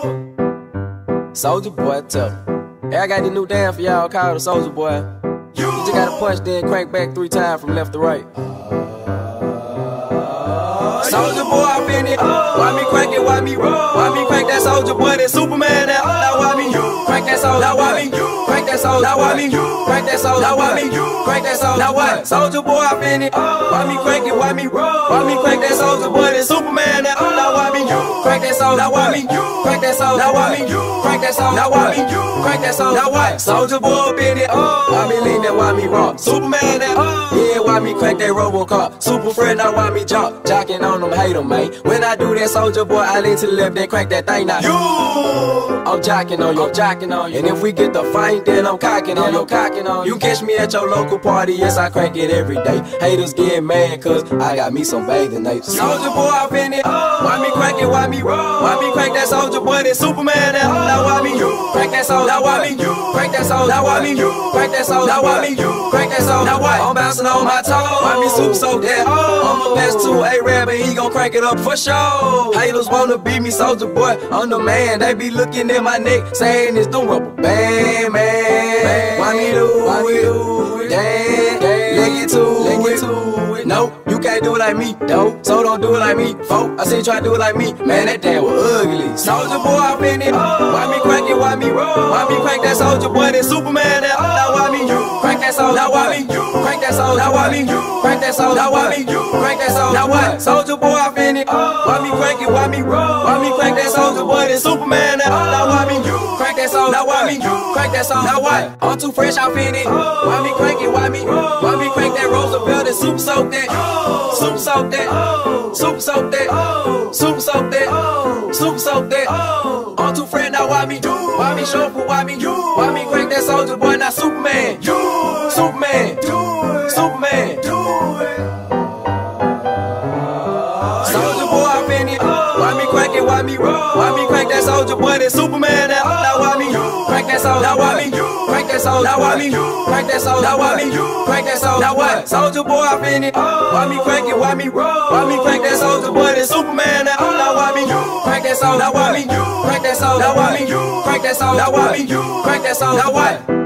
Soulja Boy, tell me. Hey, I got this new dance for y'all called the Soulja Boy. You just gotta punch, then crank back 3 times from left to right. Soulja Boy, I been it. Why me crank it? Why me crank that Soulja Boy? That Superman that. Now why me crank that Soulja? Now why me crank that Soulja? Now why me crank that Soulja? Now why me crank that Soulja? Now what? Soulja Boy, I been it. Why me crank it? Why me crank that Soulja Boy? That Superman that. Now why me crank that Soulja? Now why me crank that Soulja? Now why me crank that Soulja? Now why me crank that Soulja? Now what? Soulja Boy, been it. Why me lean that? Why me rock? Superman that. Yeah, why me crank that Robocop? Super friend, now why me jocking on them, hate them, man. When I do that, Soulja Boy, I lean to the left, then crank that thing now. I'm jocking on you, And if we get the fight, then I'm cocking on you. You catch me at your local party, yes, I crank it every day. Haters get mad, cause I got me some bathing apes. Soulja Boy, I been it. Why me crank it? Why me crank that Soulja Boy? That Superman that. Now why me crank that Soulja? Now why me crank that Soulja? Now why me crank that Soulja? Now why me crank that Soulja? Now what? I'm bouncing on my toes. Why me super so that? I'ma pass to A-Rab and he gon' crank it up for sure. Haters wanna beat me, Soulja Boy, I'm the man. They be looking at my neck, saying it's the rubber band, man. Why me do it? Damn, let get to it. No, you can't do it like me, though. So don't do it like me, folk. I see you try to do it like me, man. That damn was ugly. Soulja Boy, I been it. Why me crank it? Why me crank that Soulja Boy? That Superman that. Now why me crank that Soulja? Now why me crank that Soulja? Now why me crank that Soulja? Now why me crank that Soulja? Now what? Soulja Boy, I been it. Why me crank it? Why me crank that Soulja Boy? That Superman that. Now why me crank that Soulja? Now why me crank that Soulja? Now what? I'm too fresh, I been it. Why me crank it? Why me crank that Roosevelt? That super soak that. Super soak that. Super soak that. Super soak that. Super soak that. I'm too fresh, now why me shuffle? Why me crank that Soulja Boy? Not Superman. Superman. Superman. Soulja Boy, I been it. Why me crank it? Why me crank that Soulja Boy? That Superman that. Now why me crank that Soulja? Now why me crank that Soulja? Now why me crank that Soulja? Now why me crank that Soulja? Now what? Soulja Boy, I been it. Why me crank it? Why me crank that Soulja Boy? That Superman that. Now why me crank that Soulja? Now why me crank that Soulja? Now why me crank that Soulja? Now why me crank that Soulja? Now what?